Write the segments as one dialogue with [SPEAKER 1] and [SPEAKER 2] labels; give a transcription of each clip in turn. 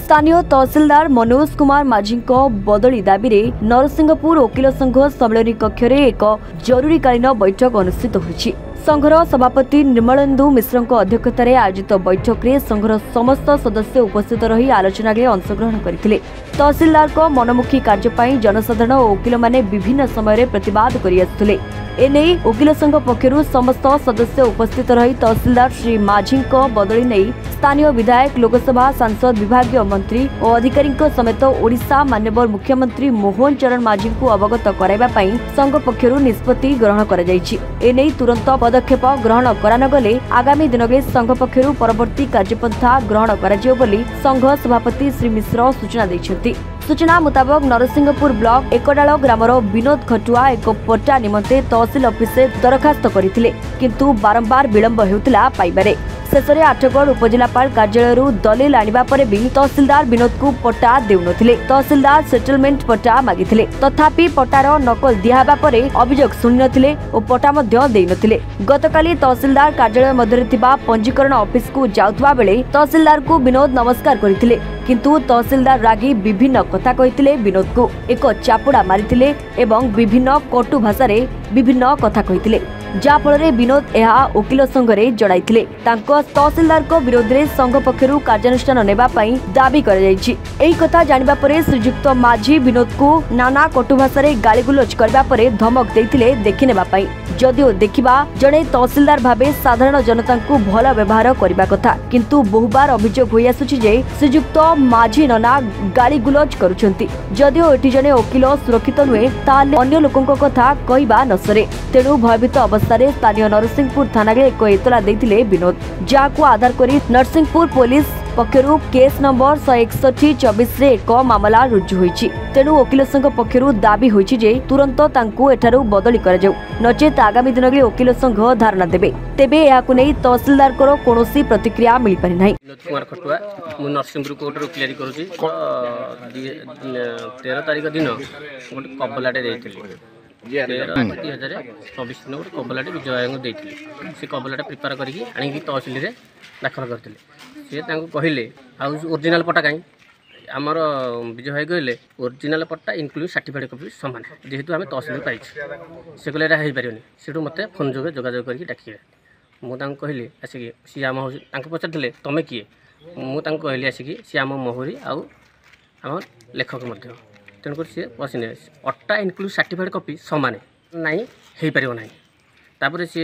[SPEAKER 1] स्थानीय तहसीलदार मनोज कुमार माझी बदली दाबी में नरसिंहपुर वकिल संघ सम्मेलन कक्ष में एक जरूरीकालीन बैठक अनुष्ठित होईछि। संघर सभापति निर्मलेन्दु मिश्र अध्यक्षतार आयोजित बैठक में संघर समस्त सदस्य उपस्थित रही आलोचना में अंशग्रहण करते। तहसीलदार मनमुखी कार्य जनसाधारण और वकिल माने विभिन्न समय प्रतिवाद कर एने वकिल संघ पक्षर समस्त सदस्य उपस्थित रही तहसीलदार श्री माझी बदली नहीं स्थानीय विधायक लोकसभा सांसद विभागीय मंत्री और अधिकारी समेत ओडिशा माननीय मुख्यमंत्री मोहन चरण माझी को अवगत कराइबा संघ पक्षर निष्पत्ति ग्रहण कर तुरंत पदक्षेप ग्रहण करानगले आगामी दिन में संघ पक्षर परवर्ती कार्यपंथा ग्रहण कर संघ सभापति श्री मिश्र सूचना देते। सूचना मुताबक नरसिंहपुर ब्लॉक एकडाल ग्रामर विनोद खटुआ एक पट्टा निमंते तहसील ऑफिस दरखास्त करथिले किंतु बारंबार विलंब हेउतला पाइबारे। शेषरे आठगढ़ उपजिलापाल कार्यालय दलिल आनिबा परे भी तहसीलदार विनोद को पट्टा देउनथिले। तहसीलदार सेटलमेंट पट्टा मागिथिले तथापि पट्टार नकल दियाबा परे अभियोग सुनिनथिले और पट्टा मध्य देइनथिले। गतकाली तहसीलदार कार्यालय मध्य थिबा पंजीकरण ऑफिस को जाउथबा बेले तहसीलदार को विनोद नमस्कार करथिले किंतु तहसीलदार रागी विभिन्न कथा कहिथिले। विनोद को एक चापुड़ा मारिथिले एवं विभिन्न कटु भाषा रे विभिन्न कथा कहिथिले जाफल विनोद यह वकिल संघ में जड़ाई तहसीलदार विरोध में संघ पक्षर कार्यानुष्ठान नेबा दाबी कथा जानिबा परे श्रीजुक्त माझी विनोद को नाना कटु भाषा रे गालीगुलज करबा परे धमक देथिले देखि नेबा पई। जदिओ देखिबा जड़े तहसीलदार भावे साधारण जनता को भल व्यवहार करबा कथा किंतु बहुबार अभियोग होई आसुछि जे श्रीजुक्त माझी नना गालीगुलज करुछंती। जदिओ एठी जने वकिल सुरक्षित नुहे ताले अन्य लोकंक कथा कहिबा नसरे तेणु भयभीत अवस्था स्थानीय नरसिंहपुर थाना एक एतला देथिले विनोद जाको आधार करी नरसिंहपुर पुलिस पक्षरु केस नंबर 161/24 रे एक मामला रुजु होईछि। तेणु वकिल संघ पक्षरु दाबी होईछि जे तुरंत तांकु एठारु बदली करा जाऊ नचेत आगामी दिन में वकिल संघ धारणा देबे। तेबे याकु नै तहसीलदार को कोनोसी प्रतिक्रिया मिल पारि नै।
[SPEAKER 2] कुमार खटुआ मु नरसिंहपुर कोर्ट रो क्लियर करूछि 13 तारिख दिन गोटे कबलाटे देइथिले 2024 दिन गोटे कबलाटे विजय को देइथिले से कबलाटा प्रिपेयर करिकि आनिकि तहसील रे दाखल करथिले। से तांको कहिले आउ ओरिजिनल पट्टा काई आमर विजय भाई कहले ओरिजिनल पट्टा इंक्लूड सर्टिफिकेट कॉपी समान जेहेतु आम तहसील पाई से कहले हो पारे से मत फोन जोगे जोगाजोग करके डाकिए मुझे कहली आसिक सी आम पचारे तुम किए मुझे कहली आसिक सी आम महुरी आम लेखक तेणुक सी पसंद अट्टा इंक्लूड सर्टिफिकेट कॉपी समान नाई हो पार ना तापर सी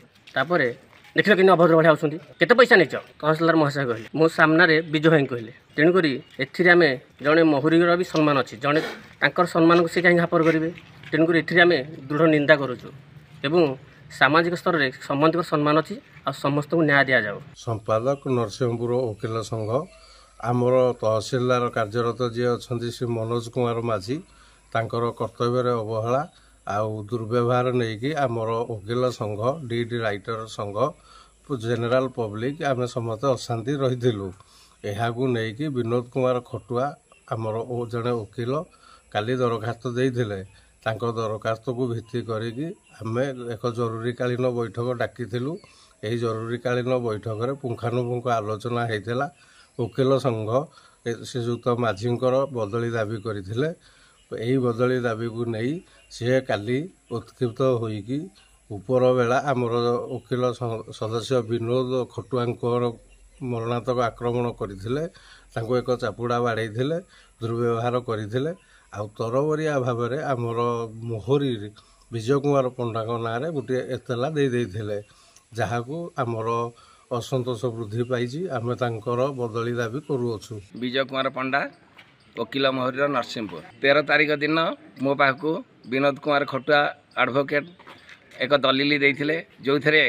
[SPEAKER 2] देख कि अभद्र भाई आसुँच केते पैसा नहीं तहसीलदार महाशय कहले मो सामने विजय भाई कहले तेणुक एम जड़े महुरीर भी सम्मान अच्छी जड़े तर सम्मान को सी कहीं हापर करेंगे तेणुक एम दृढ़ निंदा करुचु एवं सामाजिक स्तर में समस्त सम्मान अच्छी आ समस्त को न्याय दि जाओ।
[SPEAKER 3] संपादक नरसिंहपुर वकिल संघ आमर तहसीलदार कार्यरत जी अच्छा श्री मनोज कुमार माझी तांकर कर्तव्य अवहेला आउ दुर्व्यवहार नहीं कि आमर वकिल संघ डीडी राइटर संघ जेनेल पब्लिक आम समस्त अशांति रही यहाकू नहीं कि विनोद कुमार खटुआ आमर जड़े वकिल काली दरखास्त देते दरखास्त को भित्ति करिकी आम एक जरूरीकालीन बैठक डाकिलु। यही जरूरीकालीन बैठक में पुंखानुपुंख आलोचना होता वकिल संघ श्रीजुक्त माझींकर बदली दाबी करथिले। यही बदली दाबी को नहीं सी काली उत्क्षिप्त होइकी ऊपर बेला आमर वकिल सदस्य विनोद खटुआंकर मरणातक आक्रमण करथिले एक चापुड़ा बाड़े दुर्व्यवहार करथिले आ तरबरिया भाव में आमर मोहरी विजय कुमार पंडा ना गोटे एतला देते जहाकू आमर असंतोष वृद्धि पाई आम तांकर बदली दाबी करुअछु।
[SPEAKER 4] विजय कुमार पंडा वकिल मोहरी नरसिंहपुर 13 तारिख दिन मो पाखु विनोद कुमार खटुआ एडवोकेट एक दलिल देते जो थे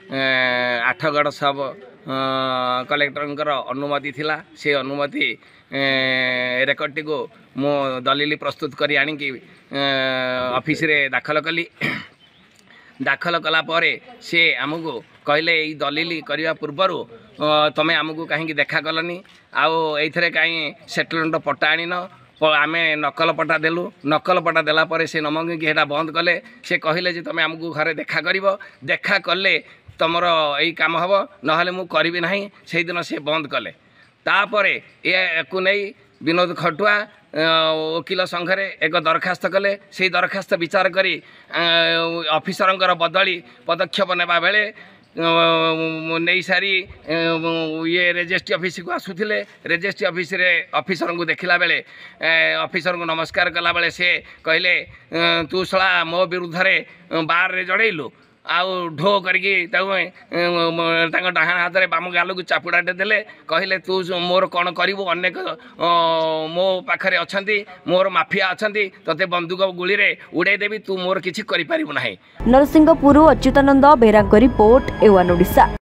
[SPEAKER 4] 8गढ़ सब कलेक्टर अनुमति थिला से अनुमति रेकर्ड को मो दलिल प्रस्तुत करी आनिकी ऑफिस रे दाखल कली। दाखल कला परे से आमको कहले ये दलिल करने पूर्वर तुम आमको कहीं देखा कलनी आउे कहीं सेटलमेंट पट्टा आनिन आम नकल पट्टा देलु नकल पट्टा देला परे से नमंगी हेटा बंद कले से कहले जे तुम आमको घरे देखा करिवो देखा कले तुमर यही काम हम ना मु करी ना से दिन से बंद कले तापर या नहीं विनोद खटुआ वकिल संघरे एक दरखास्त कले से दरखास्त विचार करी ऑफिसर बदली पदक्षेप नेबा बेले नहीं सारी ये रेजिस्ट्री ऑफिस को आसुले रेजिस्ट्री ऑफिस रे ऑफिसर को देखला बेले ऑफिसर को नमस्कार कला बेले से कहले तू शला मो विरुद्ध रे बार रे जड़ेलु आउ ढो करके डाहाण हाथ में बाम गाल को चापुड़ाटे देले कहले तू मोर कौन करू अनेक मो पाखे अच्छा मोर माफिया अच्छा तोते बंदूक गुली रे उड़ेदेवी तू मोर किसी कर
[SPEAKER 1] नरसिंहपुर अच्युतानंद बेहरा रिपोर्ट A1 ओडिशा।